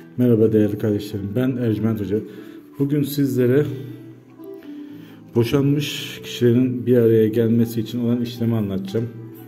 Merhaba değerli kardeşlerim, ben Ercüment Hoca. Bugün sizlere boşanmış kişilerin bir araya gelmesi için olan işlemi anlatacağım.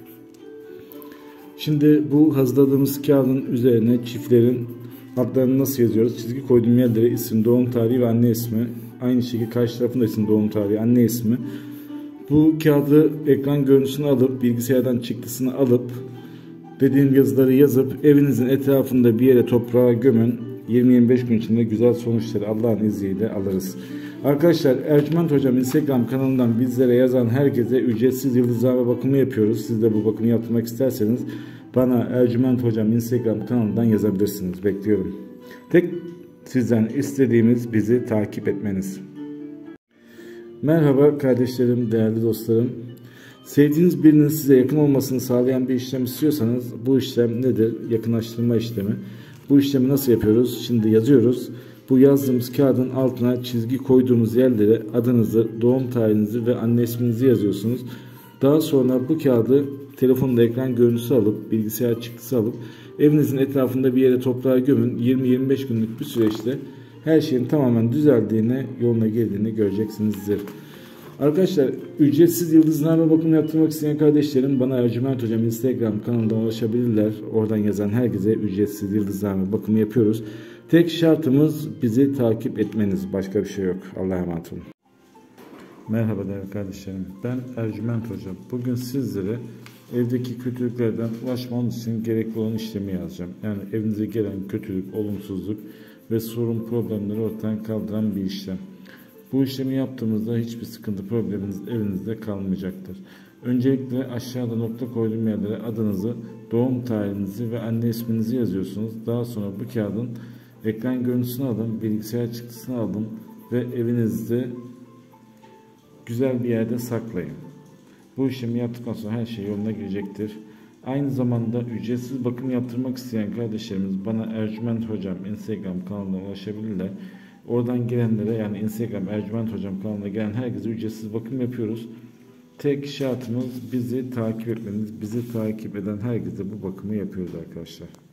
Şimdi bu hazırladığımız kağıdın üzerine çiftlerin adlarını nasıl yazıyoruz? Çizgi koyduğum yerlere isim, doğum tarihi ve anne ismi. Aynı şekilde karşı tarafında isim, doğum tarihi, anne ismi. Bu kağıdı ekran görüntüsünü alıp, bilgisayardan çıktısını alıp, dediğim yazıları yazıp evinizin etrafında bir yere toprağa gömün. 20-25 gün içinde güzel sonuçları Allah'ın izniyle alırız. Arkadaşlar, Ercüment Hocam Instagram kanalından bizlere yazan herkese ücretsiz yıldızlama bakımı yapıyoruz. Siz de bu bakımı yaptırmak isterseniz bana Ercüment Hocam Instagram kanalından yazabilirsiniz. Bekliyorum. Tek sizden istediğimiz bizi takip etmeniz. Merhaba kardeşlerim, değerli dostlarım. Sevdiğiniz birinin size yakın olmasını sağlayan bir işlem istiyorsanız bu işlem nedir? Yakınlaştırma işlemi. Bu işlemi nasıl yapıyoruz? Şimdi yazıyoruz. Bu yazdığımız kağıdın altına çizgi koyduğumuz yerlere adınızı, doğum tarihinizi ve anne isminizi yazıyorsunuz. Daha sonra bu kağıdı telefonda ekran görüntüsü alıp, bilgisayar çıktısı alıp evinizin etrafında bir yere toprağa gömün. 20-25 günlük bir süreçte her şeyin tamamen düzeldiğini, yoluna girdiğini göreceksinizdir. Arkadaşlar, ücretsiz yıldızname bakımı yaptırmak isteyen kardeşlerim bana Ercüment Hocam Instagram kanalından ulaşabilirler. Oradan yazan herkese ücretsiz yıldızname bakımı yapıyoruz. Tek şartımız bizi takip etmeniz. Başka bir şey yok. Allah'a emanet olun. Merhaba değerli kardeşlerim. Ben Ercüment Hocam. Bugün sizlere evdeki kötülüklerden ulaşmanız için gerekli olan işlemi yazacağım. Yani evinize gelen kötülük, olumsuzluk ve sorun problemleri ortadan kaldıran bir işlem. Bu işlemi yaptığımızda hiçbir sıkıntı, probleminiz evinizde kalmayacaktır. Öncelikle aşağıda nokta koyduğum yerlere adınızı, doğum tarihinizi ve anne isminizi yazıyorsunuz. Daha sonra bu kağıdın ekran görüntüsünü alın, bilgisayar çıktısını alın ve evinizde güzel bir yerde saklayın. Bu işlemi yaptıktan sonra her şey yoluna girecektir. Aynı zamanda ücretsiz bakım yaptırmak isteyen kardeşlerimiz bana Ercüment Hocam Instagram kanalına ulaşabilirler. Oradan gelenlere, yani Instagram Ercüment Hocam kanalına gelen herkese ücretsiz bakım yapıyoruz. Tek şartımız bizi takip etmeniz. Bizi takip eden herkese bu bakımı yapıyoruz arkadaşlar.